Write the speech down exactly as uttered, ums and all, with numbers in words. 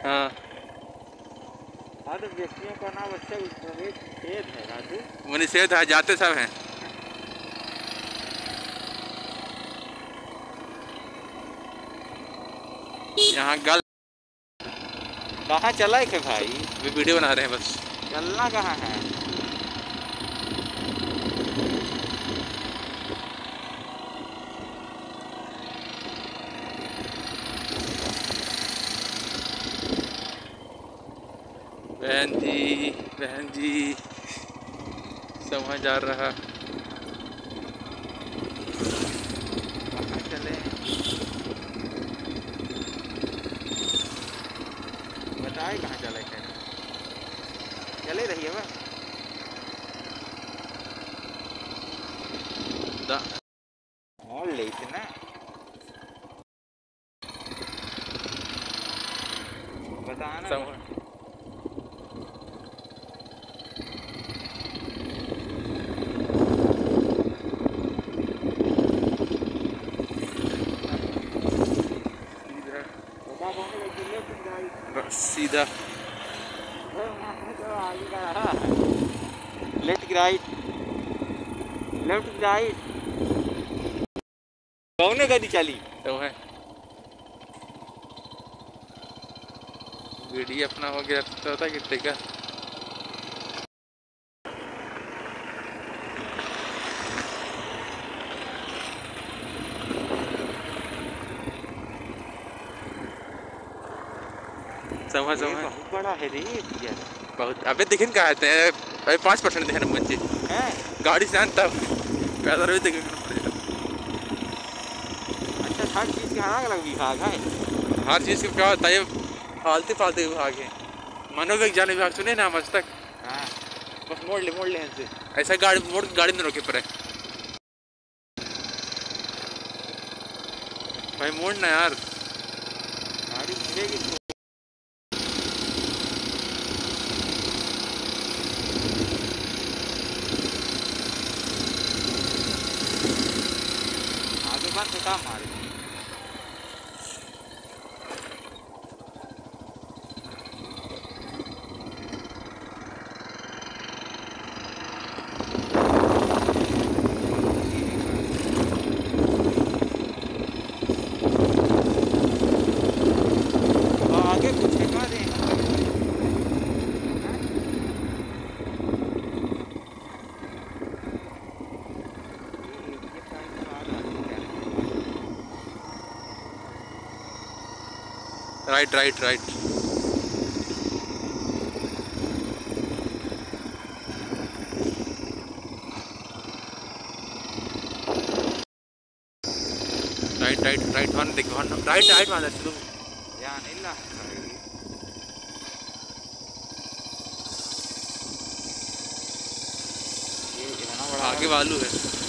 हाँ हर व्यक्तियों का नाम अच्छा प्रवेश निषेध है राजू। वो निषेध है, जाते सब हैं। यहाँ गल कहाँ चला है भाई? वे वीडियो बना रहे हैं बस। चलना कहाँ है? बहन जी बहन जी समझ जा रहा। कहाँ चले बताए? कहाँ चले थे? चले रही है बस और ले इतना बताना समझ। बस सीधा लेफ्ट राइट लेफ्ट राइट कौन गाड़ी चली तो है। वीडियो अपना हो गया तो होता कितने का। समझ समझ बहुत बड़ा है रे भैया। बहुत। अबे दिखन कहा आते हैं अबे पाँच परसेंट दिखे नंबर जी हैं गाड़ी से आन तब पैसा रोज देखे। अच्छा हर चीज़ के अलग अलग विभाग है। हर चीज़ का क्या होता है, फालतू फालतू विभाग है। मनोविज्ञान विभाग सुने ना आज तक? हाँ बस मोड़ ले मोड़ ले इनसे ऐसा गाड़ी मोड़ गाड़ी में रोके पड़े भाई मोड़ ना यार। गाड़ी मिलेगी तो आगे बात तो काम मारे। आगे कुछ दिखा दें right right right right right right one देखो वन राइट राइट वन चलो ध्यान इल्ला ये इतना बड़ा आगे वालू है।